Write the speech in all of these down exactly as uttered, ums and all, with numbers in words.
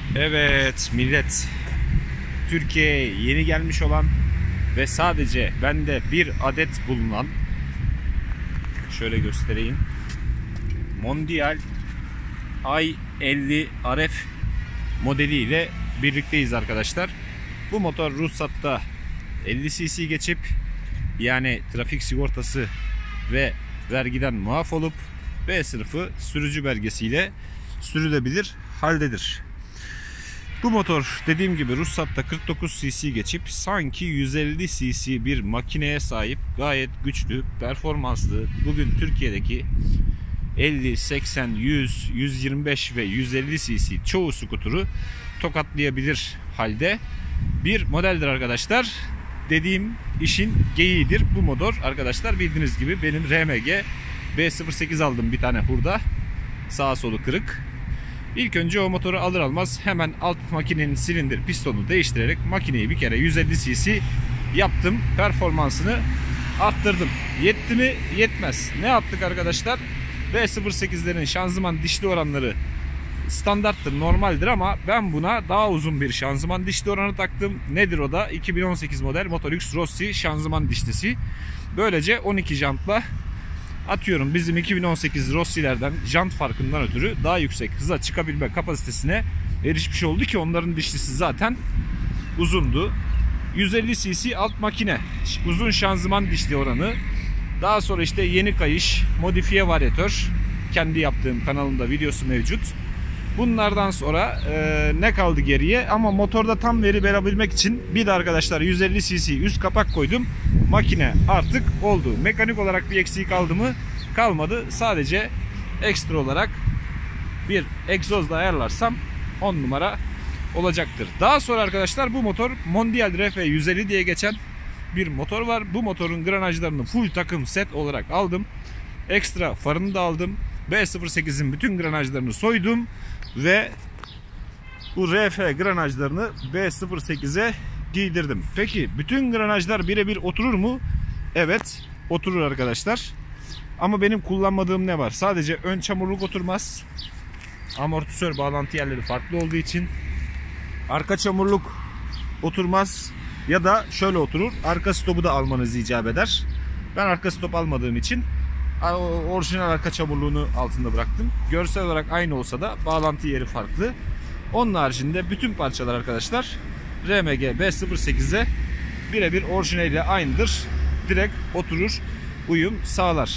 Evet millet, Türkiye'ye yeni gelmiş olan ve sadece bende bir adet bulunan, şöyle göstereyim, Mondial i elli R F modeliyle birlikteyiz arkadaşlar. Bu motor ruhsatta elli cc geçip, yani trafik sigortası ve vergiden muaf olup B sınıfı sürücü belgesiyle sürülebilir haldedir. Bu motor dediğim gibi ruhsatta kırk dokuz cc geçip sanki yüz elli cc bir makineye sahip, gayet güçlü, performanslı. Bugün Türkiye'deki elli, seksen, yüz, yüz yirmi beş ve yüz elli cc çoğu skuturu tokatlayabilir halde bir modeldir arkadaşlar. Dediğim işin geyiğidir bu motor arkadaşlar. Bildiğiniz gibi benim R M G B sıfır sekiz aldım, bir tane hurda, sağa solu kırık. İlk önce o motoru alır almaz hemen alt makinenin silindir pistonunu değiştirerek makineyi bir kere yüz elli cc yaptım. Performansını arttırdım. Yetti mi? Yetmez. Ne yaptık arkadaşlar? B sıfır sekizlerin şanzıman dişli oranları standarttır, normaldir ama ben buna daha uzun bir şanzıman dişli oranı taktım. Nedir o da? iki bin on sekiz model Motorix Rossi şanzıman dişlisi. Böylece on iki jantla atıyorum, bizim iki bin on sekiz Rossi'lerden jant farkından ötürü daha yüksek hıza çıkabilme kapasitesine erişmiş oldu ki onların dişlisi zaten uzundu. yüz elli cc alt makine, uzun şanzıman dişli oranı, daha sonra işte yeni kayış, modifiye varyatör, kendi yaptığım kanalımda videosu mevcut. Bunlardan sonra e, ne kaldı geriye? Ama motorda tam veri verebilmek için bir de arkadaşlar yüz elli cc üst kapak koydum. Makine artık oldu. Mekanik olarak bir eksiği kaldı mı? Kalmadı. Sadece ekstra olarak bir egzozla ayarlarsam on numara olacaktır. Daha sonra arkadaşlar bu motor Mondial R F yüz elli diye geçen bir motor var. Bu motorun granajlarını full takım set olarak aldım. Ekstra farını da aldım. B sıfır sekizin bütün granajlarını soydum ve bu R F granajlarını B sıfır sekize giydirdim. Peki bütün granajlar birebir oturur mu? Evet, oturur arkadaşlar. Ama benim kullanmadığım ne var? Sadece ön çamurluk oturmaz. Amortisör bağlantı yerleri farklı olduğu için. Arka çamurluk oturmaz. Ya da şöyle oturur. Arka stopu da almanız icap eder. Ben arka stop almadığım için orijinal arka çamurluğunu altında bıraktım. Görsel olarak aynı olsa da bağlantı yeri farklı. Onun haricinde bütün parçalar arkadaşlar R M G B sıfır sekize birebir orijinaliyle aynıdır. Direkt oturur, uyum sağlar.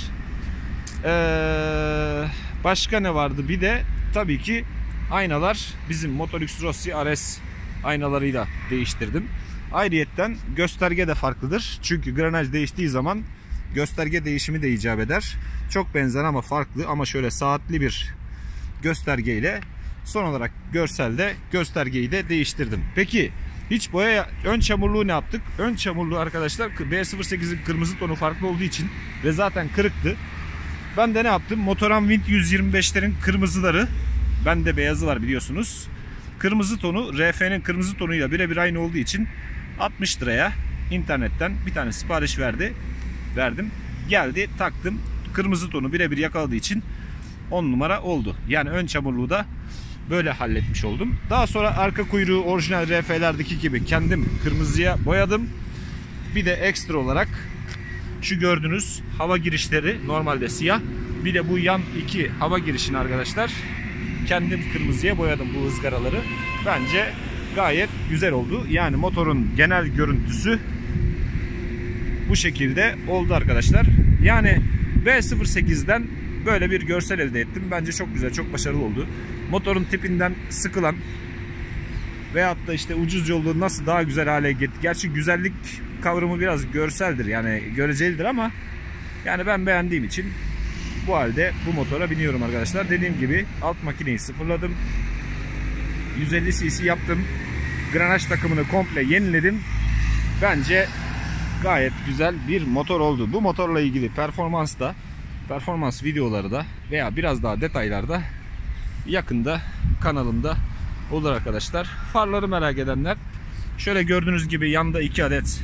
Ee, başka ne vardı? Bir de tabii ki aynalar bizim Motorix Rossi R S aynalarıyla değiştirdim. Ayrıyetten gösterge de farklıdır. Çünkü granaj değiştiği zaman gösterge değişimi de icap eder. Çok benzer ama farklı, ama şöyle saatli bir göstergeyle son olarak görselde göstergeyi de değiştirdim. Peki hiç boya, ön çamurluğu ne yaptık? Ön çamurluğu arkadaşlar B sıfır sekizin kırmızı tonu farklı olduğu için ve zaten kırıktı. Ben de ne yaptım? Motoran Wind yüz yirmi beşlerin kırmızıları, bende beyazı var biliyorsunuz. Kırmızı tonu R F'nin kırmızı tonuyla birebir aynı olduğu için altmış liraya internetten bir tane sipariş verdi. Verdim. Geldi, taktım. Kırmızı tonu birebir yakaladığı için on numara oldu. Yani ön çamurluğu da böyle halletmiş oldum. Daha sonra arka kuyruğu orijinal R F'lerdeki gibi kendim kırmızıya boyadım. Bir de ekstra olarak şu gördüğünüz hava girişleri normalde siyah. Bir de bu yan iki hava girişini arkadaşlar kendim kırmızıya boyadım, bu ızgaraları. Bence gayet güzel oldu. Yani motorun genel görüntüsü bu şekilde oldu arkadaşlar. Yani B sıfır sekizden böyle bir görsel elde ettim. Bence çok güzel, çok başarılı oldu. Motorun tipinden sıkılan veyahut da işte ucuz yolu nasıl daha güzel hale getirdi. Gerçi güzellik kavramı biraz görseldir, yani görecelidir, ama yani ben beğendiğim için bu halde bu motora biniyorum arkadaşlar. Dediğim gibi alt makineyi sıfırladım. yüz elli cc yaptım. Granaj takımını komple yeniledim. Bence gayet güzel bir motor oldu. Bu motorla ilgili performans da, performans videoları da veya biraz daha detaylarda yakında kanalımda olur arkadaşlar. Farları merak edenler, şöyle gördüğünüz gibi yanda iki adet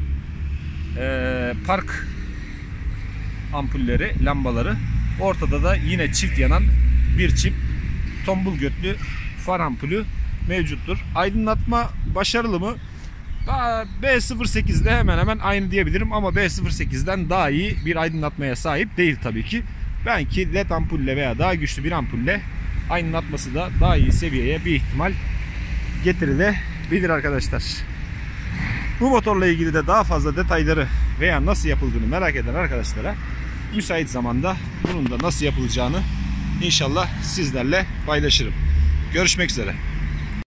e, park ampulleri, lambaları. Ortada da yine çift yanan bir çift tombul götlü far ampulü mevcuttur. Aydınlatma başarılı mı? B sıfır sekiz ile hemen hemen aynı diyebilirim ama B sıfır sekizden daha iyi bir aydınlatmaya sahip değil tabii ki. Belki led ampulle veya daha güçlü bir ampulle aydınlatması da daha iyi seviyeye bir ihtimal getirilebilir arkadaşlar. Bu motorla ilgili de daha fazla detayları veya nasıl yapıldığını merak eden arkadaşlara müsait zamanda bunun da nasıl yapılacağını İnşallah sizlerle paylaşırım. Görüşmek üzere.